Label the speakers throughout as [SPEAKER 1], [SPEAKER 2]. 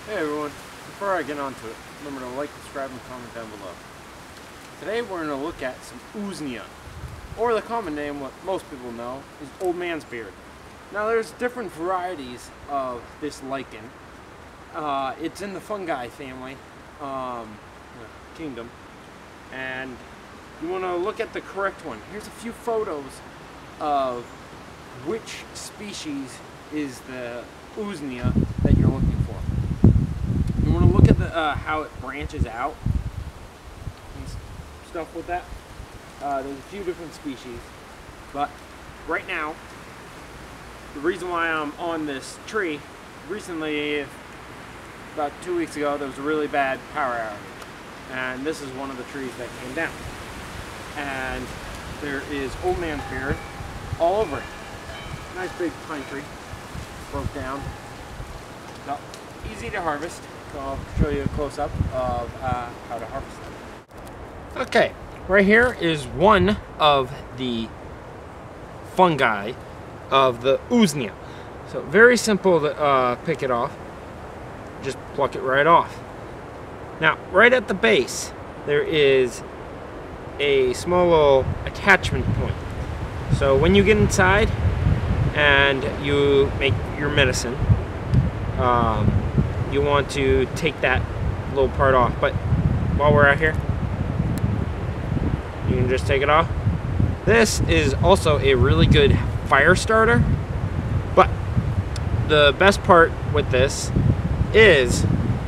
[SPEAKER 1] Hey everyone, before I get on to it, remember to like, subscribe, and comment down below. Today we're going to look at some Usnea, or the common name, what most people know, is old man's beard. Now there's different varieties of this lichen. It's in the fungi family, kingdom, and you want to look at the correct one. Here's a few photos of which species is the Usnea that you're looking for. You want to look at the how it branches out and stuff with that. There's a few different species, but right now, the reason why I'm on this tree, recently, about 2 weeks ago, there was a really bad power outage, and this is one of the trees that came down. And there is old man's beard all over it. Nice big pine tree, broke down. So, easy to harvest. So I'll show you a close-up of how to harvest them. Okay, right here is one of the fungi of the Usnea. So very simple to pick it off. Just pluck it right off. Now, right at the base, there is a small little attachment point. So when you get inside and you make your medicine, you want to take that little part off. But while we're out here, you can just take it off. This is also a really good fire starter, but the best part with this is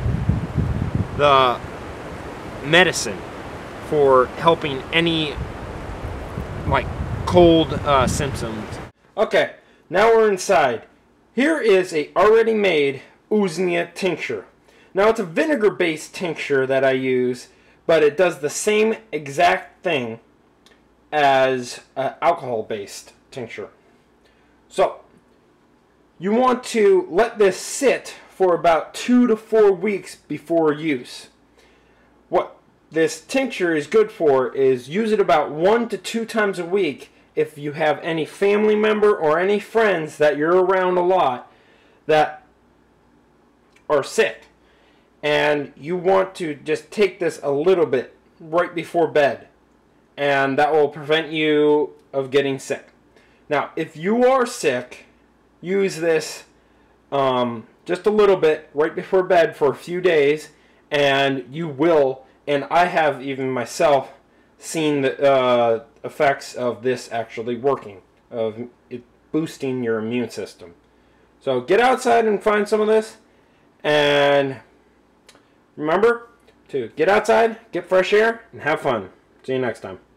[SPEAKER 1] the medicine for helping any like cold symptoms. Okay, now we're inside. Here is a already made Usnea tincture. Now it's a vinegar based tincture that I use, but it does the same exact thing as alcohol based tincture. So you want to let this sit for about 2 to 4 weeks before use. What this tincture is good for is use it about 1 to 2 times a week if you have any family member or any friends that you're around a lot that are sick, and you want to just take this a little bit right before bed, and that will prevent you of getting sick. Now if you are sick, use this just a little bit right before bed for a few days, and you will, and I have even myself seen the effects of this actually working, of it boosting your immune system. So get outside and find some of this, and remember to get outside, get fresh air, and have fun. See you next time.